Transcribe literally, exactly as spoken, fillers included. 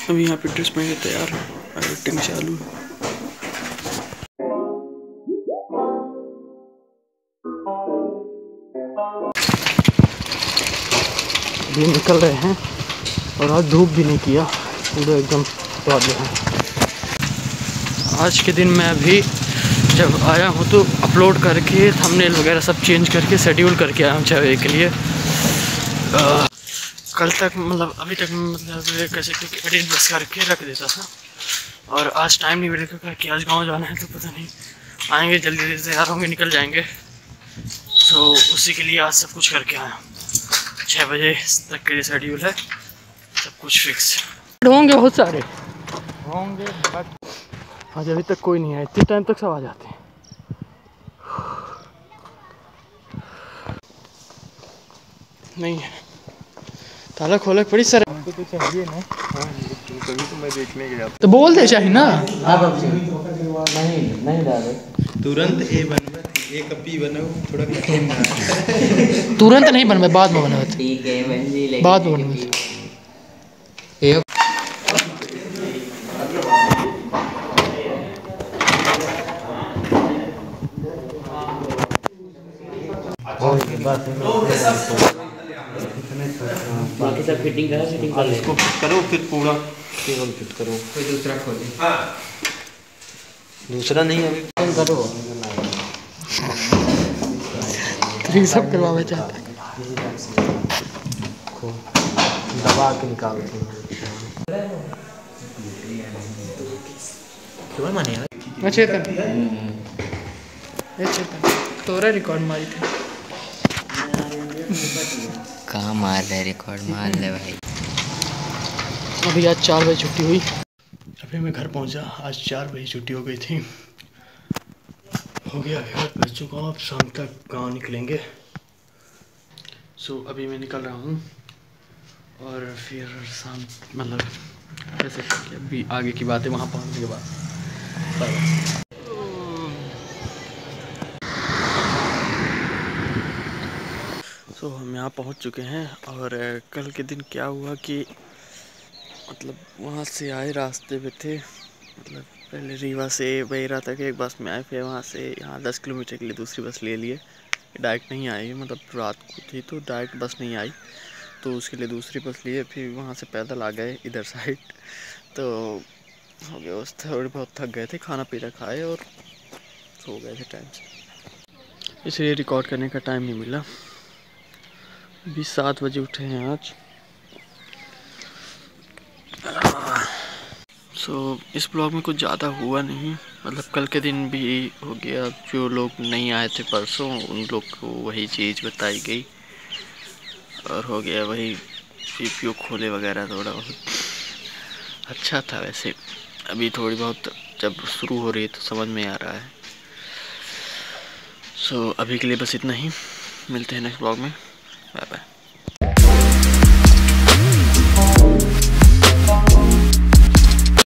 अभी यहाँ पे ड्रेस पहन के तैयार एडिटिंग चालू है। अभी निकल रहे हैं और आज धूप भी नहीं किया, पूरा एकदम वादे हैं। आज के दिन मैं अभी जब आया हूँ तो अपलोड करके थंबनेल वगैरह सब चेंज करके शेड्यूल करके आया हूँ छः बजे के लिए। आ, कल तक मतलब अभी तक मतलब कैसे एडिट बस करके रख देता था और आज टाइम नहीं मिलेगा कि आज गांव जाना है तो पता नहीं आएंगे, जल्दी जल्दी तैयार होंगे निकल जाएंगे। तो उसी के लिए आज सब कुछ करके आया हूँ। छः बजे तक के लिए शेड्यूल है, सब कुछ फिक्स होंगे, बहुत सारे होंगे बट आज अभी तक कोई नहीं है। इतने टाइम तक सब आ जाते हैं। नहीं है ताला खोला पड़ी सर हमको तो चाहिए ना। हाँ तभी तो मैं देखने गया तो बोल दे चाहिए ना। नहीं नहीं डाले तुरंत ए बनवा ए कपी बनाओ थोड़ा कठिन ना तुरंत नहीं बनवे, बाद में बनवे। ठीक है बंजी, बाद में बनवे। एक बाकी सब फिटिंग करो, फिटिंग कर इसको फिट करो फिर पूरा केबल फिट करो। कोई दूसरा खोले। हाँ दूसरा नहीं अभी करो थ्री सब करवावे चाहते हैं। दबा के निकालते हैं। क्यों माने यार मैं चेतन ये चेतन तोरा रिकॉर्ड मारी थे। कहाँ मार रहे, रिकॉर्ड मार ले भाई। अभी आज चार बजे छुट्टी हुई, अभी मैं घर पहुंचा। आज चार बजे छुट्टी हो गई थी, हो गया घर बज चुका। अब शाम तक गांव निकलेंगे। सो अभी मैं निकल रहा हूँ और फिर शाम मतलब ऐसे अभी आगे की बातें वहाँ पहुँचने के बाद। सो so, हम यहाँ पहुँच चुके हैं और कल के दिन क्या हुआ कि मतलब वहाँ से आए रास्ते में थे, मतलब पहले रीवा से बहिरा तक एक बस में आए, फिर वहाँ से यहाँ दस किलोमीटर के लिए दूसरी बस ले लिए। डायरेक्ट नहीं आई, मतलब रात को थी तो डायरेक्ट बस नहीं आई, तो उसके लिए दूसरी बस लिए। फिर वहाँ से पैदल आ गए इधर साइड, तो हो गया उस थोड़े बहुत थक गए थे, खाना पीना खाए और सो गए थे टाइम से, इसलिए रिकॉर्ड करने का टाइम नहीं मिला। अभी सात बजे उठे हैं आज। सो so, इस ब्लॉग में कुछ ज़्यादा हुआ नहीं, मतलब कल के दिन भी हो गया। जो लोग नहीं आए थे परसों उन लोग को वही चीज़ बताई गई और हो गया वही सीपीयू खोले वगैरह। थोड़ा बहुत अच्छा था वैसे, अभी थोड़ी बहुत जब शुरू हो रही है तो समझ में आ रहा है। सो so, अभी के लिए बस इतना ही, मिलते हैं नेक्स्ट ब्लॉग में, बाय बाय।